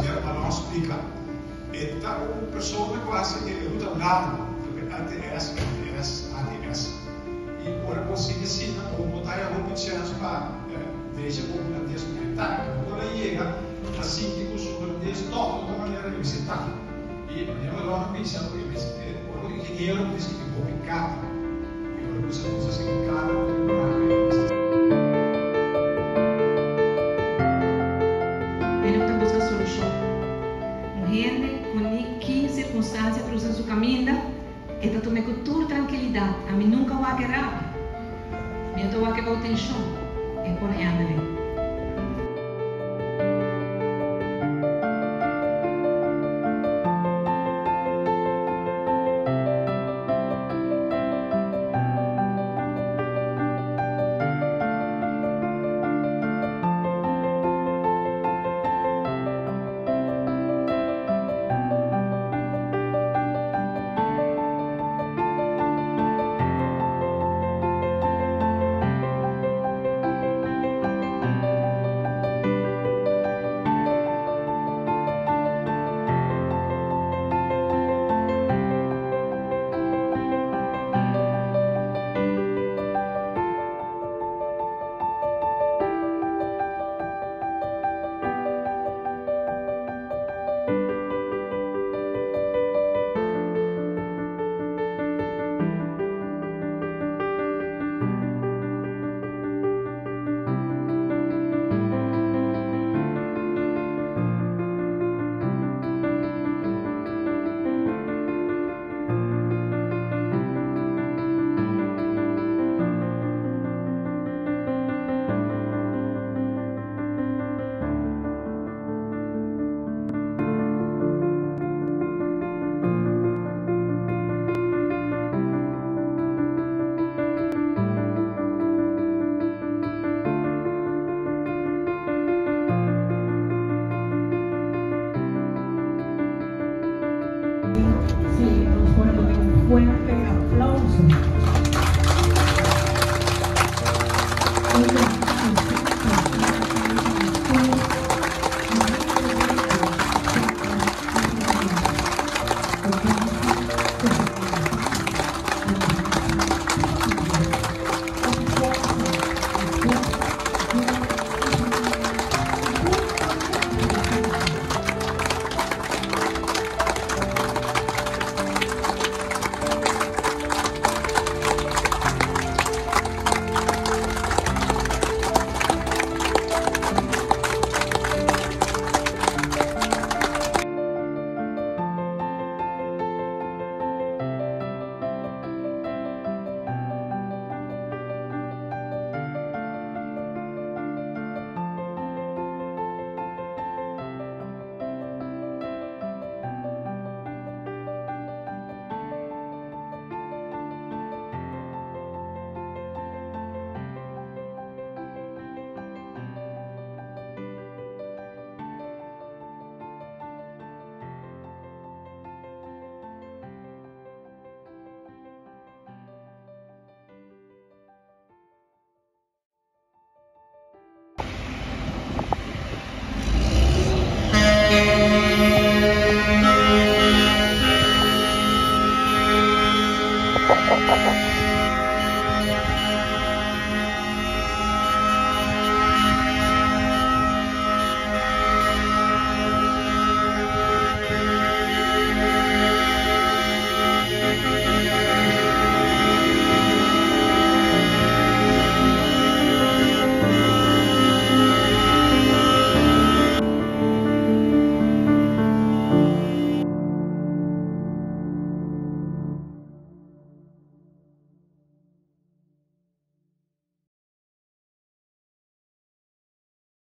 a não explica. Então, a pessoa quase que é muito lado, porque ATS. E agora consigo assim, ou botar a roupa de chance para veja como o holandês militar. Agora chega assim que os holandeses tocam de maneira visitar. E eu não pensava que o engenheiro disse que ficou picado. E agora você precisa ser picado. Gente com que circunstância cruza seu caminho, esta tome com toda tranquilidade. A mim nunca vai querer. Eu vai querer atenção. É por aí. Sí, nos ponemos un fuerte aplauso.